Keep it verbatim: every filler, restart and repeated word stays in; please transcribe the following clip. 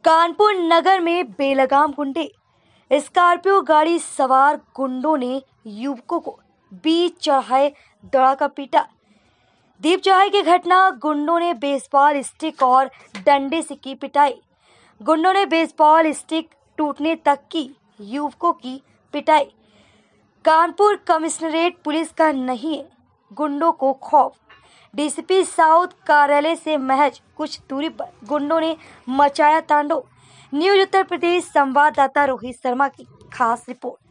कानपुर नगर में बेलगाम गुंडे। स्कॉर्पियो गाड़ी सवार गुंडों ने युवकों को बीच चौराहे दौड़ाकर पीटा। दीप चौराहे की घटना, गुंडों ने बेसबॉल स्टिक और डंडे से की पिटाई। गुंडों ने बेसबॉल स्टिक टूटने तक की युवकों की पिटाई। कानपुर कमिश्नरेट पुलिस का नहीं है गुंडों को खौफ। डीसीपी साउथ कार्यालय से महज कुछ दूरी पर गुंडों ने मचाया तांडव। न्यूज उत्तर प्रदेश संवाददाता रोहित शर्मा की खास रिपोर्ट।